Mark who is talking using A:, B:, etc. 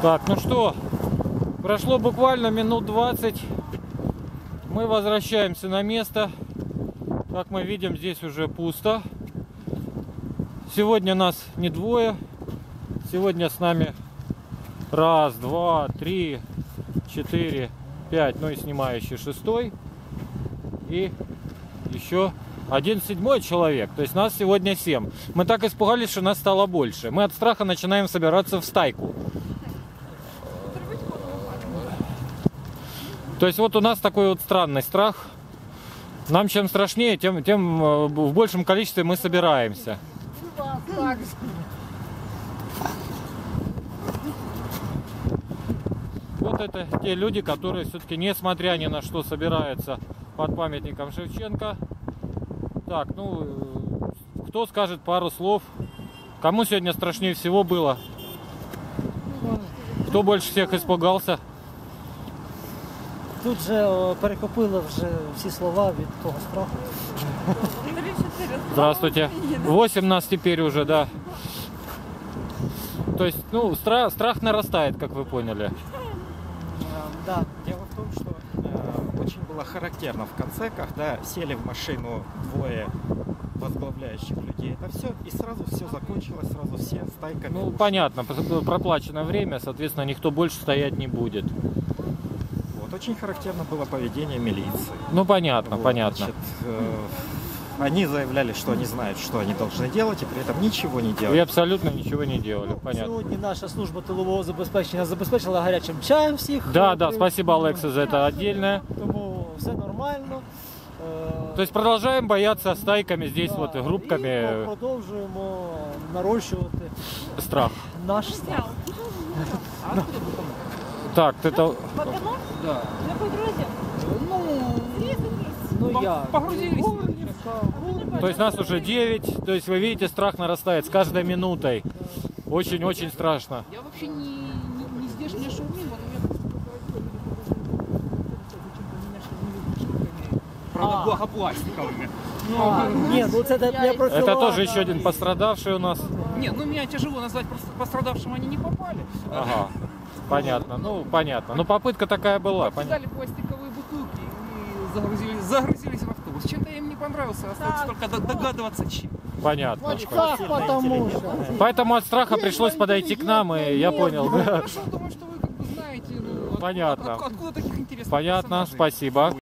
A: Так, ну что, прошло буквально минут 20. Мы возвращаемся на место. Как мы видим, здесь уже пусто. Сегодня нас не двое. Сегодня с нами раз, два, три, четыре, пять, ну и снимающий шестой. И еще один седьмой человек. То есть нас сегодня 7. Мы так испугались, что нас стало больше. Мы от страха начинаем собираться в стайку. То есть вот у нас такой вот странный страх. Нам чем страшнее, тем в большем количестве мы собираемся. Вот это те люди, которые все-таки, несмотря ни на что, собираются под памятником Шевченко. Так, ну, кто скажет пару слов? Кому сегодня страшнее всего было? Кто больше всех испугался?
B: Тут же перехопили вже всі слова від того страху.
A: Здравствуйте. 8 нас теперь уже, да. То есть, ну, страх нарастает, как вы поняли.
B: Да.
C: Дело в том, что очень было характерно в конце, когда сели в машину двое возглавляющих людей. Это все, и сразу все закончилось, сразу все стайками.
A: Ну,
C: ушли.
A: понятно, проплачено время, соответственно, никто больше стоять не будет.
C: Вот, очень характерно было поведение милиции.
A: Ну, понятно,
C: Вот,
A: понятно.
C: значит, они заявляли, что они знают, что они должны делать, и при этом ничего не
A: И
C: делали.
A: абсолютно ничего не делали, понятно.
B: Сьогодні наша служба тилового забезпечення забезпечила гарячим чаєм всіх.
A: Да, да, спасибо, Алекса, за это отдельное.
B: Тому все нормально.
A: То есть продолжаем бояться стайками здесь,
B: Да,
A: вот,
B: і
A: группками,
B: продовжуємо нарощувати
A: страх.
B: наш страх.
A: Так, это...
B: Да.
D: На погрузе?
B: Ну я.
D: Погрузились.
A: То есть нас уже 9, то есть вы видите, страх нарастает с каждой минутой. Очень-очень страшно.
D: Я вообще не здешняя шаурмина, правда, благопластиковыми.
B: Ні, ну це я просто.
A: Это тоже еще один пострадавший у нас.
D: Нет, ну меня тяжело назвать, просто пострадавшим они не попали.
A: Ага, понятно, ну понятно. Ну попытка такая была, понятно.
D: Дали пластиковые бутылки и загрузились в автобус. Чем-то им не понравился, остается только догадываться, чем.
A: Понятно.
B: Так, потому що.
A: Поэтому от страха пришлось подойти к нам, и я понял.
D: Хорошо, думаю, что вы как бы знаете, ну,
A: Понятно.
D: откуда таких интересных
A: Понятно,
D: персонажей.
A: спасибо.